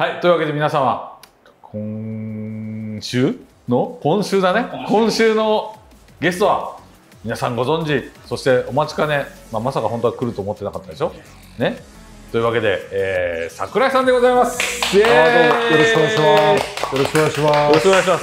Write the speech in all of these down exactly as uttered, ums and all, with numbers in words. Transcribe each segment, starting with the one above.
はい、というわけで皆様、今週の今週だね、今週のゲストは皆さんご存知、そしてお待ちかね、まあ、まさか本当は来ると思ってなかったでしょ。ね。というわけで、えー、桜井さんでございます。イエーイ。 よろしくお願いします。よろしくお願いします。 よろしくお願いします。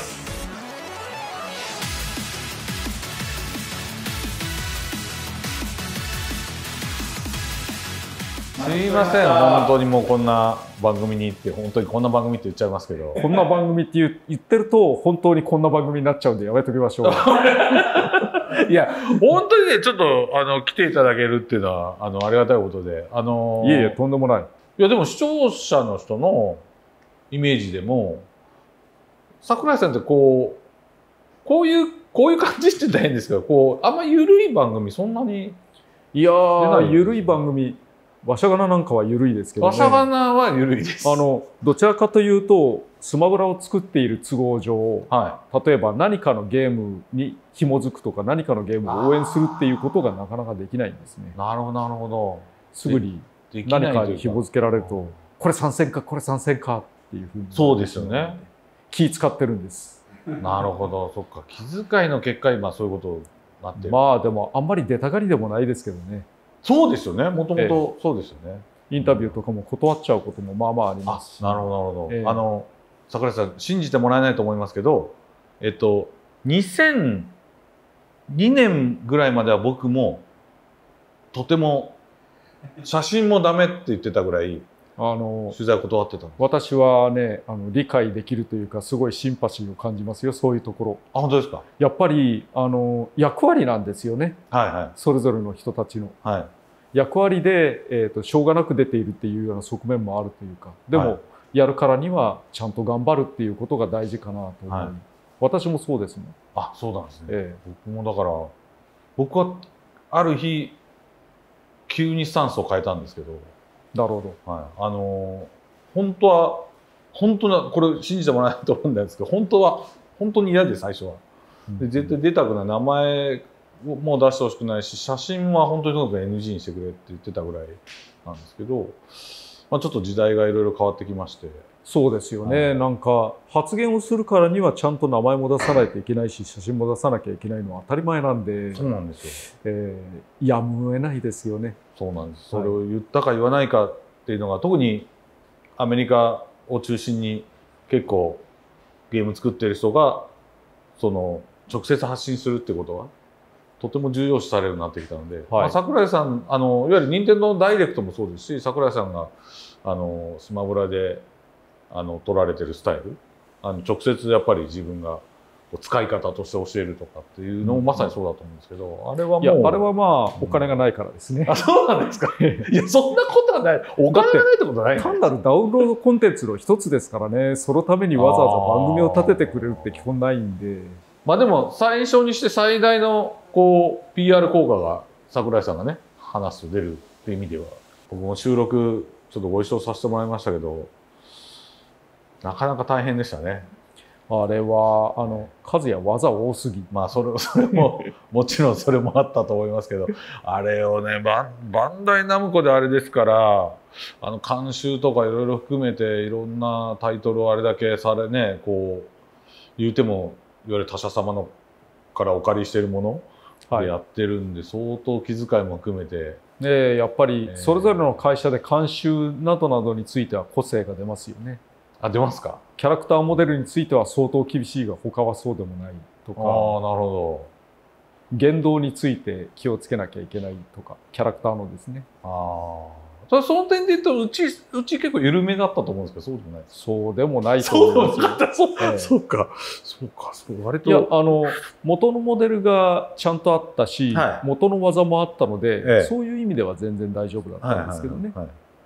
すいません、本当にもうこんな番組に行って、本当にこんな番組って言っちゃいますけど。 こんな番組って言う言ってると、本当にこんな番組になっちゃうんで、やめときましょう。 いや、本当にね、ちょっと、あの、来ていただけるっていうのは、あの、ありがたいことで、あのー、 いえいえ、とんでもない。 いや、でも視聴者の人のイメージでも、桜井さんってこう、こういう、こういう感じって言ったら変ですけど、こう、あんま緩い番組そんなに。 いやー、緩い番組。わしゃがななんかは緩いですけどね。 わしゃがなは緩いです。 あの、どちらかというと、スマブラを作っている都合上、はい、例えば何かのゲームに紐づくとか、何かのゲームを応援するっていうことがなかなかできないんですね。 なるほど、なるほど。 すぐに何かに紐づけられると、これ参戦か、これ参戦かっていうふうに。 そうですよね。 気使ってるんです。 なるほど、そっか。気遣いの結果、今そういうことになってる。 まあでも、あんまり出たがりでもないですけどね。 そうですよね。もともとそうですよね。 インタビューとかも断っちゃうこともまあまあありますし。 なるほど、なるほど。えー、あの、桜井さん、信じてもらえないと思いますけど、えっと、にせんにねんぐらいまでは僕も、とても、写真もダメって言ってたぐらい、あの、取材を断ってたんです。 私はね、あの、理解できるというか、すごいシンパシーを感じますよ、そういうところ。 あ、本当ですか。 やっぱり、あの、役割なんですよね。 はいはい。 それぞれの人たちの。はい。役割で、えっと、しょうがなく出ているっていうような側面もあるというか、でも、はい、やるからにはちゃんと頑張るっていうことが大事かなと思う。はい、私もそうですもん。 あ、そうなんですね。ええ、僕もだから、僕はある日、急にスタンスを変えたんですけど。 なるほど。はい。あの、本当は、本当な、これ信じてもらえないと思うんですけど、本当は、本当に嫌で最初は。で、絶対出たくない。名前もう出してほしくないし、写真は本当にとにかく エヌジー にしてくれって言ってたぐらいなんですけど、まあ、ちょっと時代がいろいろ変わってきまして。 そうですよね。なんか発言をするからにはちゃんと名前も出さないといけないし、写真も出さなきゃいけないのは当たり前なんで。 そうなんですよ。 えー、やむを得ないですよね。 そうなんです。それを言ったか言わないかっていうのが、特にアメリカを中心に結構ゲーム作ってる人が、その直接発信するってことは、とても重要視されるようになってきたので、はい、まあ桜井さん、あのいわゆる任天堂ダイレクトもそうですし、桜井さんがあのスマブラであの取られてるスタイル、あの直接やっぱり自分が使い方として教えるとかっていうのもまさにそうだと思うんですけど、うん、あれはもう、いやあれはまあお金がないからですね。 うん、あ、そうなんですか。いや、そんなことはない。お金がないってことない、ね。 単なるダウンロードコンテンツの一つですからね。そのためにわざわざ番組を立ててくれるって基本ないんで。 まあでも最初にして最大のこう ピーアール 効果が桜井さんがね話すと出るっていう意味では、僕も収録ちょっとご一緒させてもらいましたけど、なかなか大変でしたね。 あれはあの数や技多すぎ。 まあそれそれももちろんそれもあったと思いますけど、あれをねバンバンダイナムコであれですから、あの監修とかいろいろ含めていろんなタイトルをあれだけされね、こう言うてもいわゆる他社様のからお借りしているものでやってるんで、はい、相当気遣いも含めて、 ね、やっぱりそれぞれの会社で監修などなどについては個性が出ますよね。 あ、出ますか。 キャラクターモデルについては相当厳しいが他はそうでもないとか。ああ、 なるほど。 言動について気をつけなきゃいけないとか、キャラクターのですね。 ああ。その点で言うと、うち、うち結構緩めだったと思うんですけど、そうでもないですか。 そうでもないと思いますよ。 そうか、そうか、そうか、そう、割と。 いや、あの、元のモデルがちゃんとあったし、はい、元の技もあったので、ええ、そういう意味では全然大丈夫だったんですけどね。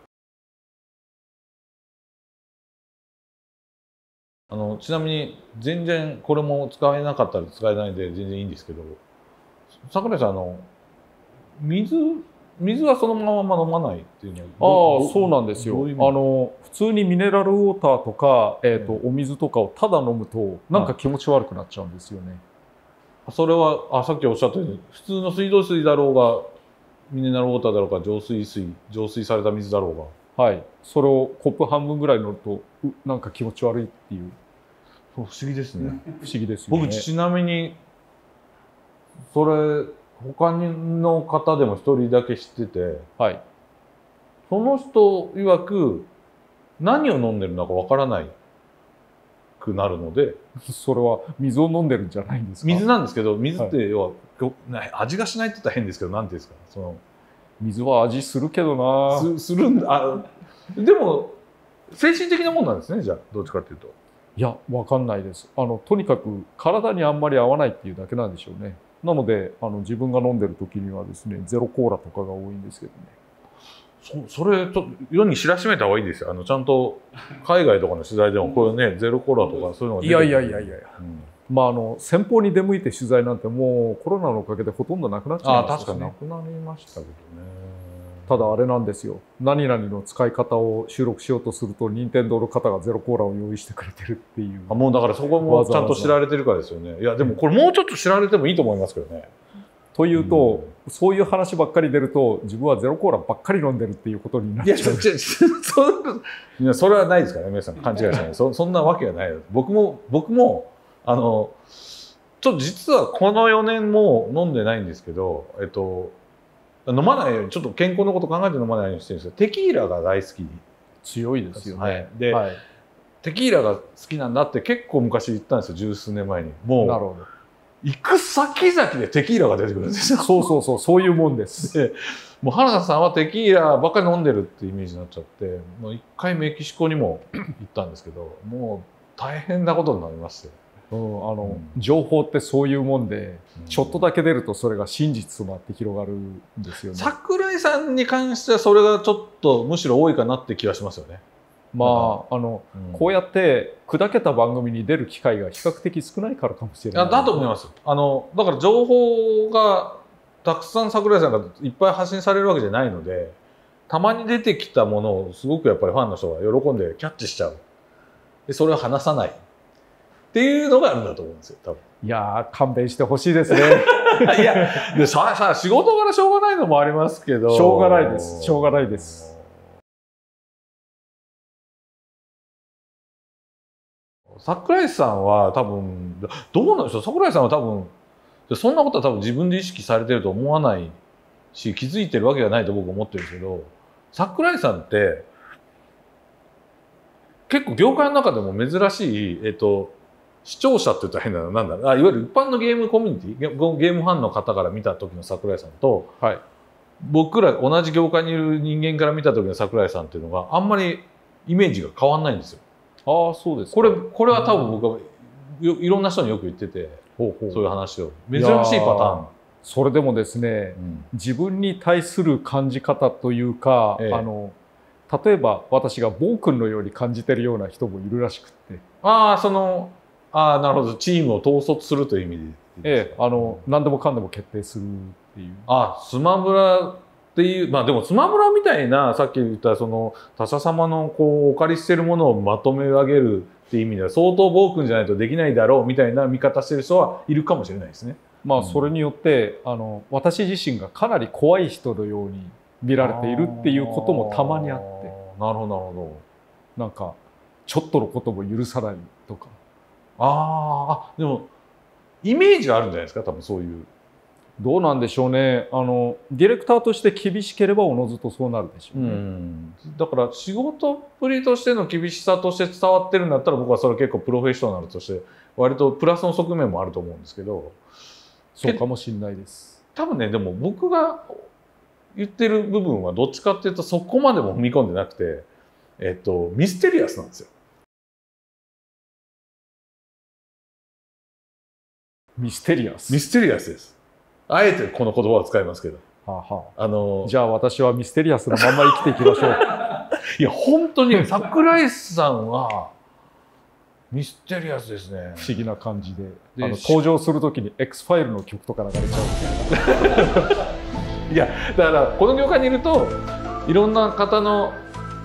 あの、ちなみに、全然これも使えなかったら使えないで全然いいんですけど、桜井さん、あの、水、水はそのまま飲まないっていうのは。ああ、そうなんですよ。あの普通にミネラルウォーターとか、えっとお水とかをただ飲むとなんか気持ち悪くなっちゃうんですよね。 それはあさっきおっしゃったように普通の水道水だろうがミネラルウォーターだろうが浄水水浄水された水だろうが。 はい、それをコップ半分ぐらい乗るとうなんか気持ち悪いっていう。 不思議ですね。 不思議ですよね。 僕ちなみにそれ他の方でも一人だけ知ってて、 はい、 その人曰く何を飲んでるのかわからないくなるので、 それは水を飲んでるんじゃないんですか？ 水なんですけど、水って要は、はい、味がしないって言ったら変ですけど、なんていうんですか、その水は味するけどな。 すするんだ。あ、でも精神的なもんなんですね。じゃあどっちかっていうと。 いや、わかんないです。あのとにかく体にあんまり合わないっていうだけなんでしょうね。なのであの自分が飲んでる時にはですね、ゼロコーラとかが多いんですけどね。そそれちょっと世に知らしめた方がいいですよ。あのちゃんと海外とかの取材でもこれね、ゼロコーラとかそういうのが出てくる。 いやいやいやいやいや、うん、まああの先方に出向いて取材なんてもうコロナのおかげでほとんどなくなっちゃいましたしね。 あ、確かになくなりましたけどね。 ただあれなんですよ、何々の使い方を収録しようとすると任天堂の方がゼロコーラを用意してくれてるっていう。 あ、もうだからそこもちゃんと知られてるからですよね。いやでもこれもうちょっと知られてもいいと思いますけどね。 というと、うん、そういう話ばっかり出ると自分はゼロコーラばっかり飲んでるっていうことになっちゃう。いや、ちょいやそれはないですからね、皆さん勘違いしない。そそんなわけがない。僕も僕もあのちょっと実はこのよねんも飲んでないんですけど、えっと飲まないようにちょっと健康のこと考えて飲まないようにしてるんですけど、テキーラが大好き。 強いですよね。 はい、で、はい、テキーラが好きなんだって結構昔言ったんですよ、十数年前に。もうなるほど、行く先々でテキーラが出てくるんですよ。 そうそうそう、そういうもんです。 でもう原田さんはテキーラばっかり飲んでるってイメージになっちゃって、もう一回メキシコにも行ったんですけど、もう大変なことになりまして。 うん、あの、うん、情報ってそういうもんで、うん、ちょっとだけ出るとそれが真実となって広がるんですよね。 櫻井さんに関してはそれがちょっとむしろ多いかなって気がしますよね。 まああの、うん、こうやって砕けた番組に出る機会が比較的少ないからかもしれない。 だと思います。あのだから情報がたくさん櫻井さんがいっぱい発信されるわけじゃないので、たまに出てきたものをすごくやっぱりファンの人が喜んでキャッチしちゃう。でそれを話さない。っていうのがあるんだと思うんですよ、多分。 いやー、勘弁してほしいですね。 いや、でささ仕事柄しょうがないのもありますけど。 しょうがないです。しょうがないです。 櫻井さんは多分どうなんでしょう。櫻井さんは多分そんなことは多分自分で意識されてると思わないし、気づいてるわけがないと僕は思ってるんですけど、櫻井さんって結構業界の中でも珍しい、えっと視聴者って言ったら変なのなんだろう、あ、いわゆる一般のゲームコミュニティ、ゲームファンの方から見た時の櫻井さんと、はい、僕ら同じ業界にいる人間から見た時の櫻井さんっていうのがあんまりイメージが変わんないんですよ。 ああ、そうですか。 これこれは多分僕はいろんな人によく言ってて、ほうほう、そういう話を珍しいパターン。 それでもですね、うん、自分に対する感じ方というか、ええ、あの例えば私が暴君のように感じてるような人もいるらしくって。 ああ、そのああ、なるほど。チームを統率するという意味で。 ええ、あの、うん、何でもかんでも決定するっていう。 ああ、スマブラっていう、まあでもスマブラみたいな、さっき言ったその他者様のこうお借りしてるものをまとめ上げるっていう意味では相当暴君じゃないとできないだろうみたいな見方してる人はいるかもしれないですね。 まあそれによって、うん、あの私自身がかなり怖い人のように見られているっていうこともたまにあって。 なるほどなるほど。なんかちょっとのことも許さないとか。 ああ、でもイメージがあるんじゃないですか、多分そういう。 どうなんでしょうね。あのディレクターとして厳しければおのずとそうなるでしょうね。うん、 だから仕事っぷりとしての厳しさとして伝わってるんだったら僕はそれ結構プロフェッショナルとして割とプラスの側面もあると思うんですけど。 そうかもしれないです。 多分ね、でも僕が言ってる部分はどっちかっていうとそこまでも踏み込んでなくて、えっとミステリアスなんですよ。 ミステリアス。 ミステリアスです。あえてこの言葉を使いますけど。 はあはあ、あのじゃあ私はミステリアスのまま生きていきましょう。 いや本当に櫻井さんはミステリアスですね。 不思議な感じで、であの登場するときに X ファイルの曲とか流れちゃうみたいな。 いやだからこの業界にいるといろんな方の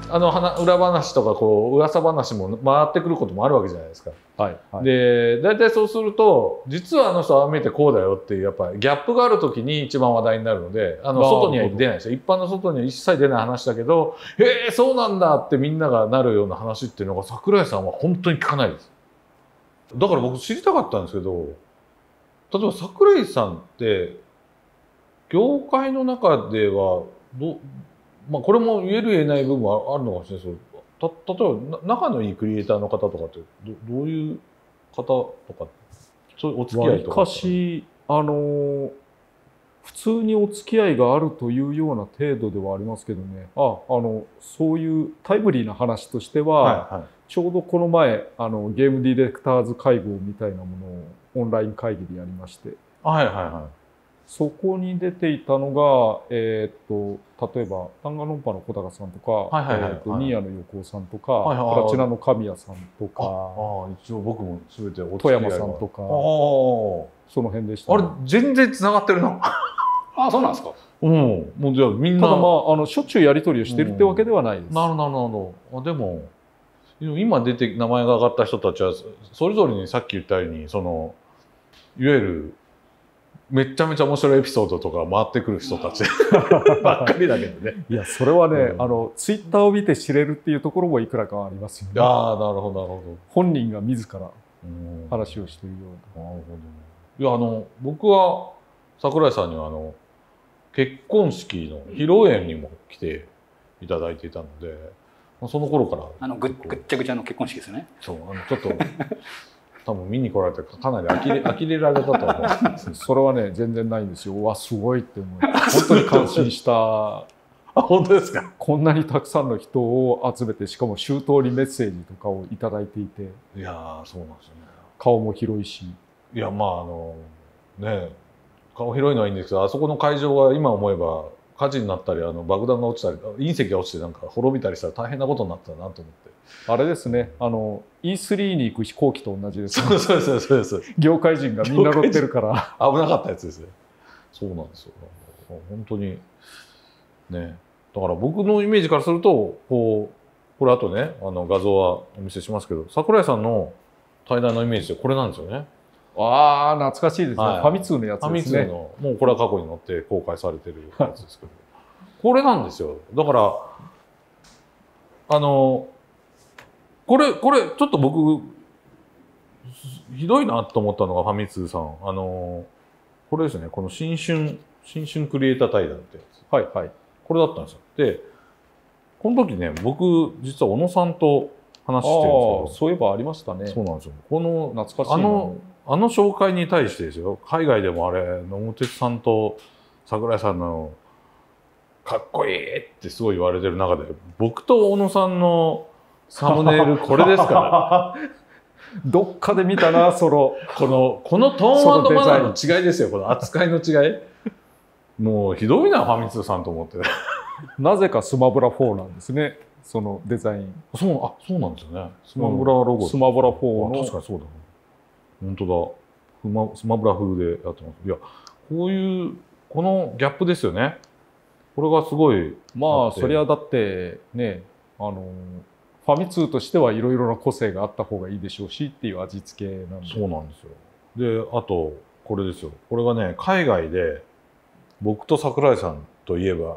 あの話裏話とかこう噂話も回ってくることもあるわけじゃないですか。 はいはい、 で大体そうすると実はあの人はああ見えてこうだよっていうやっぱりギャップがある時に一番話題になるので、あの外には出ないですよ。一般の外には一切出ない話だけど「へえそうなんだ」ってみんながなるような話っていうのが櫻井さんは本当に聞かないです。だから僕知りたかったんですけど、例えば櫻井さんって業界の中ではど、まあ、これも言える言えない部分はあるのかもしれないですけど、た例えば仲のいいクリエイターの方とかってどどういう方とか、そういうお付き合いとか。 わりかしあの普通にお付き合いがあるというような程度ではありますけどね、ああのそういうタイムリーな話としては、はいはい、ちょうどこの前あのゲームディレクターズ会合みたいなものをオンライン会議でやりまして、 はいはいはい、 そこに出ていたのが、えー、っと例えばタンガロンパの小高さんとか、ニーヤの横尾さんとか、はいはいはい、プラチナの神谷さんとか、 ああ一応僕も全てお付き合いが富山さんとか、その辺でした、 ね、あれ全然つながってるな。 あ、そうなんですか。 うん、もうじゃあみんな。 ただまああのしょっちゅうやり取りをしてるってわけではないです。 うん、なるほどなるほど。あでも今出て名前が上がった人たちはそれぞれにさっき言ったようにそのいわゆるめちゃめちゃ面白いエピソードとか回ってくる人たちばっかりだけどね。 いやそれはね、うん、あのツイッターを見て知れるっていうところもいくらかありますよね。 ああなるほどなるほど。 本人が自ら話をしているような。 なるほどね。いやあの僕は櫻井さんにはあの結婚式の披露宴にも来ていただいていたので、その頃からあのぐっぐっちゃぐちゃの結婚式ですね。 そうあのちょっと多分見に来られてかなり呆れ呆れられたと思う。 それはね全然ないんですよ。うわすごいって思う。本当に感心した。 あ本当ですか。 こんなにたくさんの人を集めてしかも周到にメッセージとかをいただいていて。 いやそうなんですよね。 顔も広いし。 いやまああのね顔広いのはいいんですけど、あそこの会場は今思えば火事になったりあの爆弾が落ちたり隕石が落ちてなんか滅びたりしたら大変なことになったなと思って。 あれですね、あの イースリー に行く飛行機と同じです、 ね。そうそうそうそうです。 業界人がみんな乗ってるから危なかったやつですね。そうなんですよ。本当にね。だから僕のイメージからするとこうこれあとねあの画像はお見せしますけど、櫻井さんの対談のイメージでこれなんですよね。 ああ懐かしいですね、はい、ファミ通のやつですね。 ファミ通のもうこれは過去に載って公開されてるやつですけどこれなんですよ。だからあのこれこれちょっと僕ひどいなと思ったのがファミ通さんあのこれですね、この新春新春クリエイター対談ってやつ、はいはい、これだったんですよ。でこの時ね僕実は小野さんと話してるんですけど、 そういえばありましたね。 そうなんですよ。この懐かしいあのあの紹介に対してですよ、海外でもあれ野茂哲さんと櫻井さんのかっこいいってすごい言われてる中で僕と小野さんのサムネイルこれですからどっかで見たなそのこのこのトーン&マナーの違いですよ。この扱いの違いもうひどいなファミ通さんと思ってなぜかスマブラフォーなんですね、そのデザイン。 そうあそうなんですよね。スマブラロゴ、 うん、スマブラフォーの確かにそうだな、本当だスマブラ風でやってます。いやこういうこのギャップですよね。これがすごい。 まあそりゃだってね、あのファミ通としてはいろいろな個性があった方がいいでしょうしっていう味付けなんで。 そうなんですよ。であとこれですよ。これがね海外で僕と櫻井さんといえば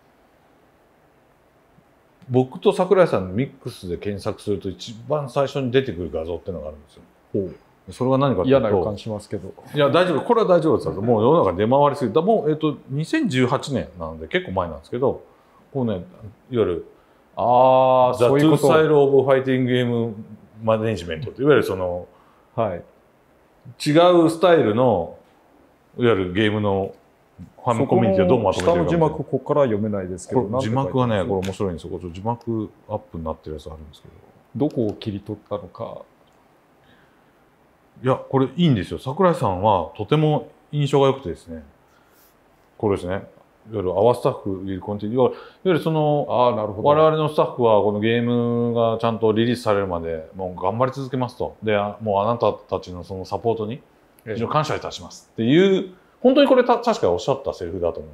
僕と櫻井さんのミックスで検索すると一番最初に出てくる画像っていうのがあるんですよ。ほうそれが何かというと、 嫌な予感しますけど。 いや大丈夫、これは大丈夫です。もう世の中出回りすぎた。もうえっとにせんじゅうはちねんなので結構前なんですけど、こうねいわゆるああザ・トゥースタイル・オブ・ファイティング・ゲーム・マネジメントっていわゆるその、はい、違うスタイルのいわゆるゲームのファミコミュニティはどうまとめてるか。 下の字幕ここから読めないですけど、 字幕はねこれ面白いんですよ。これ字幕アップになってるやつあるんですけど、どこを切り取ったのか。 いやこれいいんですよ。櫻井さんはとても印象が良くてですね、これですね、いわゆるアワースタッフいるコンテンツ、いわゆるそのあなるほど、 我々のスタッフはこのゲームがちゃんとリリースされるまでもう頑張り続けますと、でもうあなたたちのそのサポートに非常に感謝いたしますっていう、本当にこれた確かおっしゃったセリフだと思うんですよ。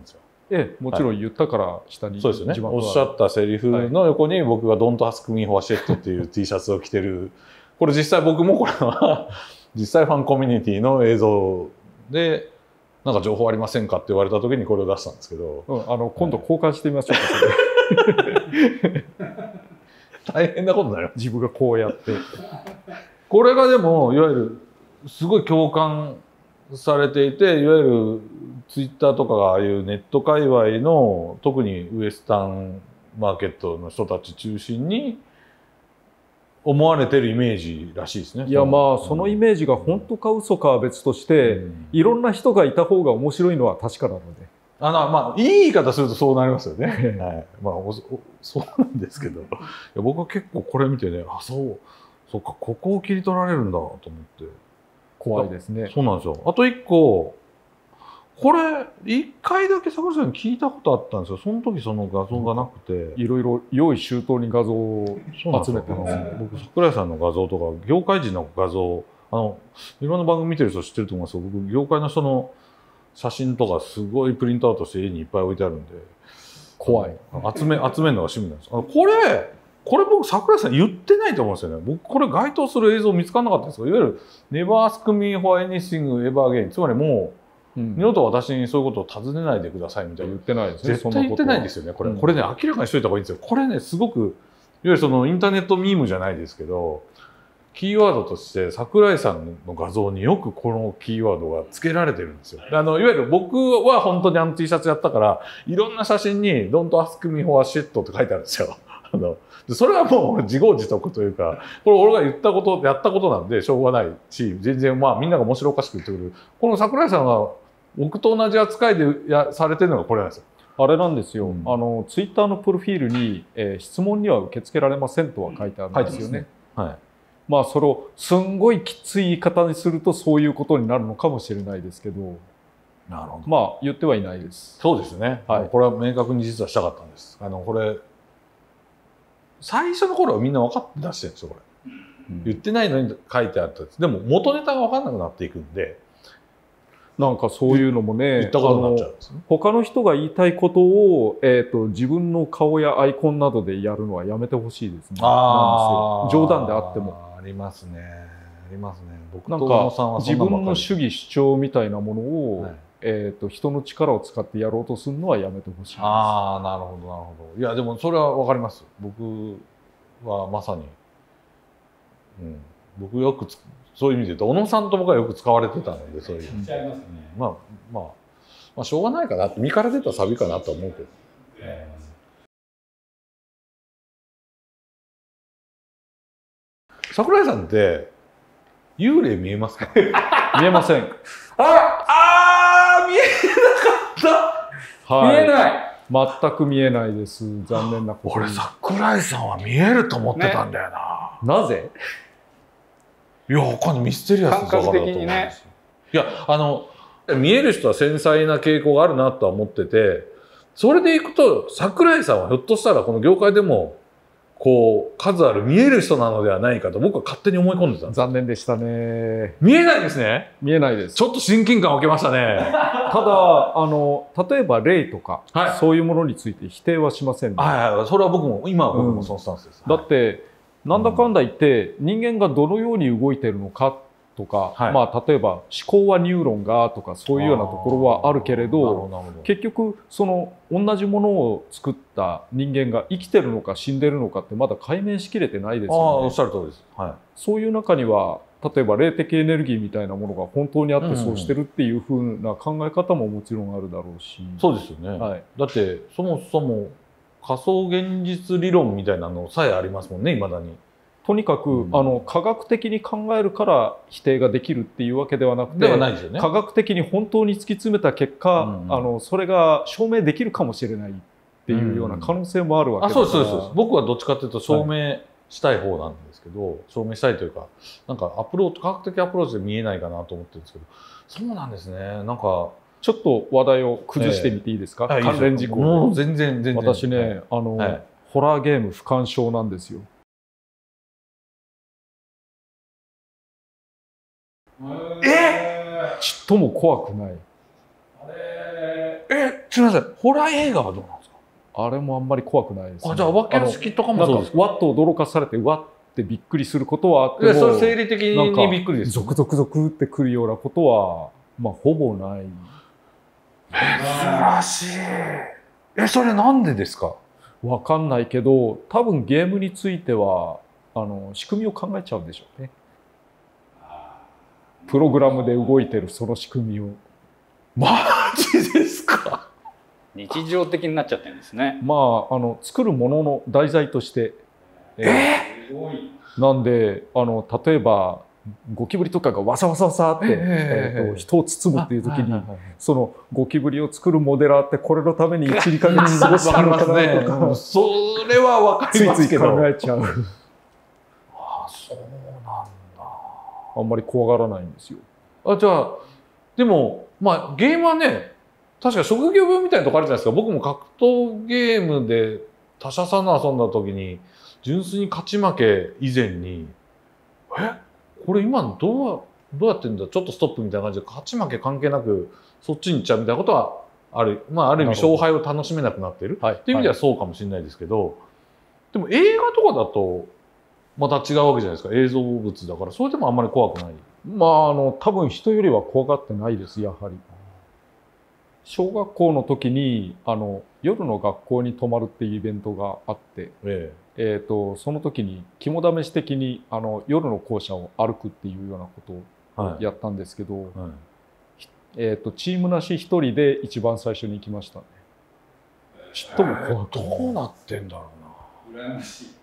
ええ、もちろん言ったから下にそうですよね。 字幕はおっしゃったセリフの横に僕が Don't ask me for shit っていう T シャツを着てる。これ実際僕もこれは実際ファンコミュニティの映像でなんか情報ありませんかって言われた時にこれを出したんですけど、 うん、あの今度交換してみましょうか、それ大変なことになります。 自分がこうやってこれがでもいわゆるすごい共感されていて、いわゆるツイッターとかがああいうネット界隈の特にウエスタンマーケットの人たち中心に思われてるイメージらしいですね。 いやまあそのイメージが本当か嘘かは別として、うん、いろんな人がいた方が面白いのは確かなので、 あのまあいい言い方するとそうなりますよね。はい、まあおおそうなんですけど、いや僕は結構これ見てね、あそうそうかここを切り取られるんだと思って。 怖いですね。 そうなんですよ。あと一個、これ一回だけ桜井さんに聞いたことあったんですよ。その時その画像がなくて、 いろいろ用意周到に画像を集めてます。 僕桜井さんの画像とか業界人の画像、あのいろんな番組見てる人知ってると思いますけど、僕業界の人の写真とかすごいプリントアウトして家にいっぱい置いてあるんで、 怖い。 集め集めるのが趣味なんです。あのこれ。これ僕桜井さん言ってないと思うんですよね。僕これ該当する映像見つからなかったんですけど、いわゆる Never ask me for anything ever again、つまりもう、うん、二度と私にそういうことを尋ねないでくださいみたいな。 言ってないですね。 絶対言ってないんですよね。これ、うん、これね明らかにしといた方がいいんですよ。これねすごくいわゆるそのインターネットミームじゃないですけど、キーワードとして桜井さんの画像によくこのキーワードが付けられてるんですよ。あのいわゆる僕は本当にあの T シャツやったからいろんな写真に Don't ask me for shit って書いてあるんですよ。あのそれはもう自業自得というか、これ俺が言ったこと、やったことなんでしょうがないし、全然まあみんなが面白おかしく言ってくる。この桜井さんが僕と同じ扱いでやされてるのがこれなんですよ。 あれなんですよ。うん、あのツイッターのプロフィールに、えー、質問には受け付けられませんとは書いてあるんですよね。はい。まあそれをすんごいきつい言い方にするとそういうことになるのかもしれないですけど。なるほど。まあ言ってはいないです。 そうですね。はい。これは明確に実はしたかったんです。あのこれ。最初の頃はみんな分かって出してるんですよ、これ。うん、言ってないのに書いてあったやつ。でも元ネタが分かんなくなっていくんで。 なんかそういうのもね、 言ったことになっちゃうんですね。 他の人が言いたいことを、えーと、自分の顔やアイコンなどでやるのはやめてほしいですね。あ冗談であっても。 ありますね。ありますね。僕なんか自分の主義主張みたいなものを、はい、えーと人の力を使ってやろうとするのはやめてほしいです。 ああ、なるほどなるほど。いやでもそれはわかります。僕はまさに、うん、僕よくつそういう意味で言うと小野さんと僕はよく使われてたので、そういう、うん、まあまあまあしょうがないかなって、身から出たサビかなと思うけど。えー、桜井さんって幽霊見えますか？ 見えません。 ああー見えなかった、はい、見えない。 全く見えないです。残念なこと。 俺桜井さんは見えると思ってたんだよな。 ね、なぜ？ いやわかんない、ミステリアスだからだと思うんですよ。ね、いやあの見える人は繊細な傾向があるなとは思ってて、それでいくと桜井さんはひょっとしたらこの業界でもこう数ある見える人なのではないかと僕は勝手に思い込んでたんです。 残念でしたね。 見えないですね。 見えないです。 ちょっと親近感を受けましたね。 ただあの例えば霊とか、はい、そういうものについて否定はしませんね。 はいはい、それは僕も今は僕もそのスタンスです。 うん、だってなんだかんだ言って人間がどのように動いているのかとか、はい、まあ例えば思考はニューロンがとかそういうようなところはあるけれど、結局その同じものを作った人間が生きてるのか死んでるのかってまだ解明しきれてないですよね。あおっしゃる通りです。はい、 そういう中には例えば霊的エネルギーみたいなものが本当にあってそうしてるっていうふうな考え方ももちろんあるだろうし。 そうですよね。はい、だってそもそも仮想現実理論みたいなのさえありますもんね、未だに。とにかく、うん、あの科学的に考えるから否定ができるっていうわけではなくて、ではないですよね。科学的に本当に突き詰めた結果、うんうん、あのそれが証明できるかもしれないっていうような可能性もあるわけですから。あ、そうですそうです。僕はどっちかというと証明したい方なんですけど、はい、証明したいというか、なんかアプローチ、科学的アプローチで見えないかなと思ってるんですけど、そうなんですね。なんかちょっと話題を崩してみていいですか？えー、関連事項。 もう全然全然。 私ね、はい、あの、はい、ホラーゲーム不干渉なんですよ。えっちっとも怖くない。あれえすみません、ホラー映画はどうなんですか？ あれもあんまり怖くないです、ね。 あ、じゃあお化け屋敷とかもそうですか？ わっと驚かされてわってびっくりすることはあっても、 それ生理的にびっくりです。 ゾクゾクゾクってくるようなことはまあほぼない。 珍しい。え、それなんでですか？ わかんないけど、多分ゲームについてはあの仕組みを考えちゃうんでしょうね。プログラムで動いてるその仕組みを。 マジですか？ 日常的になっちゃってるんですね。 まああの作るものの題材として。 えー、なんであの例えばゴキブリとかがわさわさわさって、えー、えー、と人を包むっていう時にそのゴキブリを作るモデラーってこれのためにいち、にかげつ過ごしてるのかなとか、 それはわかりますけど、 ついつい考えちゃう。 ああ、そうなんだ。 あんまり怖がらないんですよ。 あ、じゃあでもまあゲームはね、確か職業病みたいなとこあるじゃないですか。僕も格闘ゲームで他社さんの遊んだ時に純粋に勝ち負け以前に、えこれ今どうどうやってんだ、ちょっとストップみたいな感じで勝ち負け関係なくそっちに行っちゃうみたいなことはある、まあ、ある意味勝敗を楽しめなくなってるっていう意味ではそうかもしれないですけど、はい、でも映画とかだとまた違うわけじゃないですか。映像物だからそれでもあんまり怖くない。 まああの多分人よりは怖がってないです。やはり小学校の時にあの夜の学校に泊まるっていうイベントがあって、えええー、とその時に肝試し的にあの夜の校舎を歩くっていうようなことをやったんですけど、はいはい、えー、とチームなし一人で一番最初に行きましたね。ちっとも怖くない。 どうなってんだろうな。羨ましい。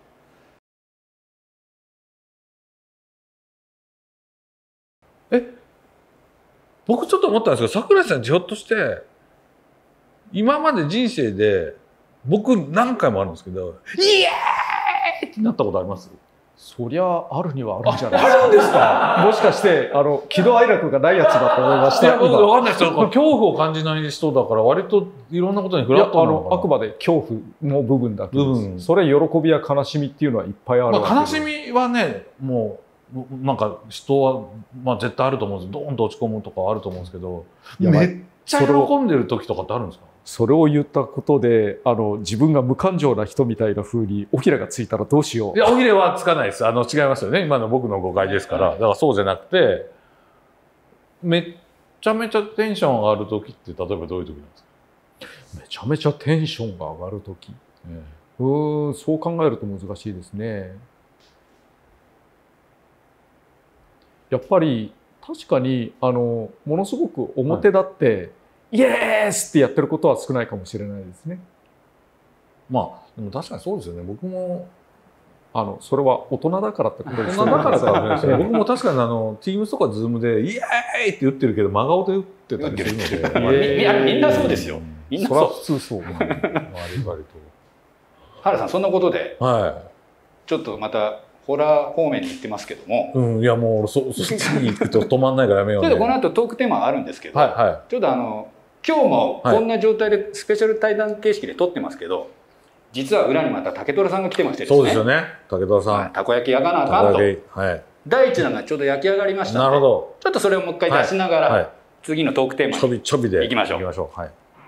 え、僕ちょっと思ったんですけど、櫻井さんひょっとして今まで人生で僕何回もあるんですけど、イエーイってなったことあります？ そりゃあるにはあるんじゃないですか。あるんですか？ もしかしてあの喜怒哀楽がないやつだと思いました。 いや、僕わかんないですよ。恐怖を感じない人だから割といろんなことにフラットなのかな。 あのあくまで恐怖の部分だけです。それ喜びや悲しみっていうのはいっぱいあるわけで、 まあ、悲しみはね、もうなんか人は、まあ、絶対あると思うんです。ドーンと落ち込むとかあると思うんですけど、めっちゃ喜んでる時とかってあるんですか？ それを言ったことであの自分が無感情な人みたいな風に尾ひれがついたらどうしよう。 いや、尾ひれはつかないです。あの違いますよね。今の僕の誤解ですから。だからそうじゃなくて、めっちゃめちゃテンション上がる時って例えばどういう時なんですか？ めちゃめちゃテンションが上がる時、ええ、うーんそう考えると難しいですね。やっぱり確かにあのものすごく表立って、はいイエースってやってることは少ないかもしれないですね。 まあでも確かにそうですよね。僕もあのそれは大人だからってことですね。大人だからかもしれないですね。僕も確かにあの Teams とか Zoom でイエーイって打ってるけど真顔で打ってたりするので、 いやみんなそうですよ。みんなそう。 それは普通そう。割と。 原さんそんなことで、 はい、 ちょっとまたホラー方面に行ってますけども、 うん、いやもうそそっちに行くと止まんないからやめようね。 ちょっとこの後トークテーマあるんですけど、はいはい、ちょっとあの今日もこんな状態でスペシャル対談形式で撮ってますけど、実は裏にまた竹虎さんが来てましてですね。 そうですよね。竹虎さん。 はい、たこ焼き焼かなあかんと。はい、第一弾がちょうど焼き上がりましたので、なるほど。ちょっとそれをもう一回出しながら、はいはい、次のトークテーマにちょびちょびで行きましょう。行きましょう。はい。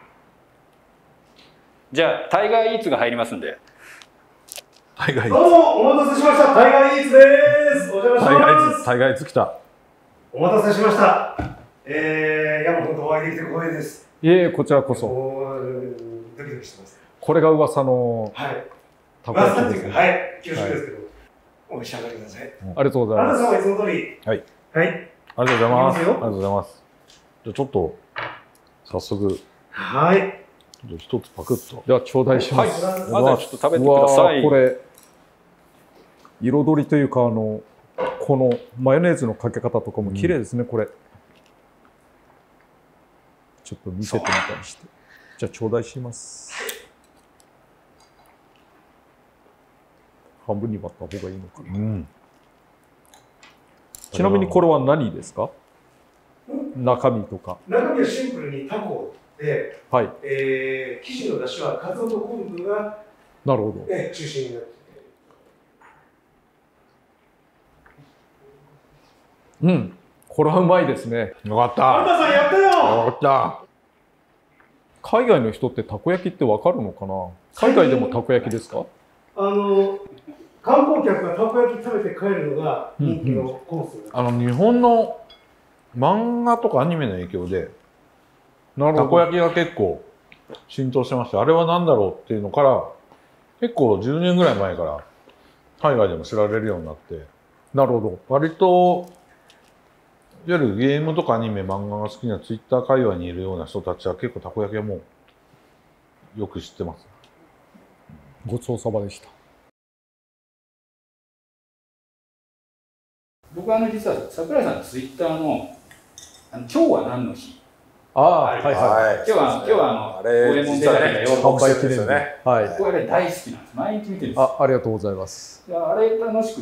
じゃあタイガーイーツが入りますんで。 タイガーイーツ。 どうもお待たせしました。タイガーイーツです。お邪魔します。 タイガーイーツ、タイガーイーツ来た。 お待たせしました。えー、いやもう本当お会いできて光栄です。 いえ、こちらこそ。 ドキドキしてます。 これが噂のたこ焼きですね。はい、恐縮ですけど、お召し上がりください。 ありがとうございます。 あなた様いつも通り。はい。はい。 ありがとうございます。ありがとうございます。じゃあちょっと早速。 はい。 じゃあ一つパクッと。 では頂戴します。 はい。まずちょっと食べてください。 これ彩りというかあのこのマヨネーズのかけ方とかも綺麗ですね、うん、これ。ちょっと見せてみたりして。じゃあ頂戴します。半分に割った方がいいのかな。うん、ちなみにこれは何ですか？中身とか。 中身はシンプルにタコで、はい、えー、生地の出汁はカツオと昆布がなるほど、 えー、中心になっていて。 うん、これはうまいですね。 よかった。 有田さんやったよ。 よかった。 海外の人ってたこ焼きってわかるのかな。海外でもたこ焼きですか。 あの観光客がたこ焼き食べて帰るのが人気のコース、うんうん、 あの日本の漫画とかアニメの影響でたこ焼きが結構浸透してまして、あれは何だろうっていうのから結構じゅうねんぐらい前から海外でも知られるようになって。 なるほど。 割といわゆるゲームとかアニメ漫画が好きなツイッター界隈にいるような人たちは結構たこ焼きはもうよく知ってます。 ごちそうさまでした。 僕はあの実は櫻井さんのツイッターの「あの今日は何の日」 ああ、はいはい。 今日は今日はあの五右衛門で販売記念日ね。はい。 これ大好きなんです。毎日見てるんです。 あ、ありがとうございます。 あれ楽しくって、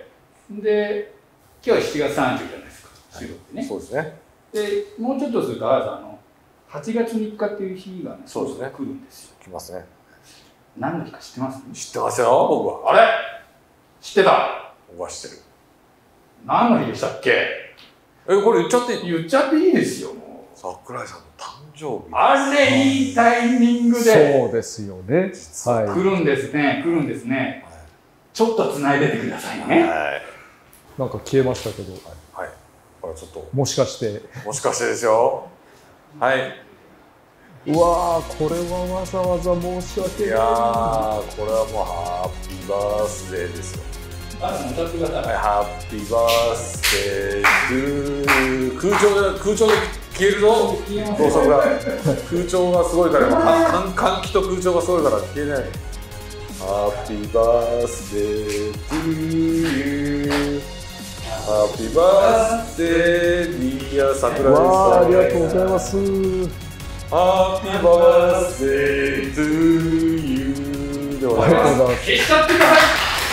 で今日はしちがつさんじゅうじゃないですか。収録ってね。 そうですね。 でもうちょっとするとあのはちがつみっかっていう日がね、 そうですね。 来るんですよ。 来ますね。 何の日か知ってます？ 知ってますよ、僕は。 あれ？知ってた？ 僕は知ってる。 何の日でしたっけ？ え、これ言っちゃっていい？ 言っちゃっていいですよ。 櫻井さんの誕生日。 あれいいタイミングで。 そうですよね。 はい。来るんですね。来るんですね。はい、ちょっと繋いでてくださいね。はい。 なんか消えましたけど。 はい。これちょっと。 もしかして。 もしかしてですよ。はい。 うわー、これはわざわざ申し訳ない。 いやー、これはもうハッピーバースデーですよ。 あ、歌ってください。 ハッピーバースデー。空調で空調で消えるぞ。高速が空調がすごいから換換気と空調がすごいから消えない。ハッピーバースデー to you。ハッピーバースデー dear 櫻井さん。 ありがとうございます。 ハッピーバースデー to you。では、 ありがとうございます。 消しちゃってください。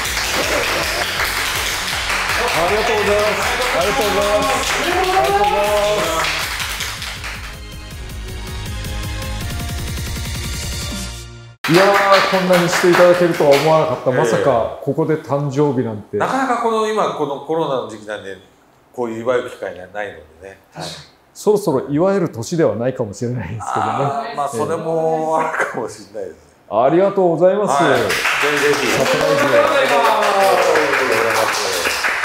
ありがとうございます。ありがとうございます。ありがとうございます。いやー、こんなにしていただけるとは思わなかった。まさかここで誕生日なんて。 なかなかこの今このコロナの時期なんでこういう祝う機会がないのでね。はい、 そろそろ祝える年ではないかもしれないですけどね。 あまあそれもあるかもしれないですね。 ありがとうございます。 はい、ぜひぜひ。 サプライズで。 ありがとうございます。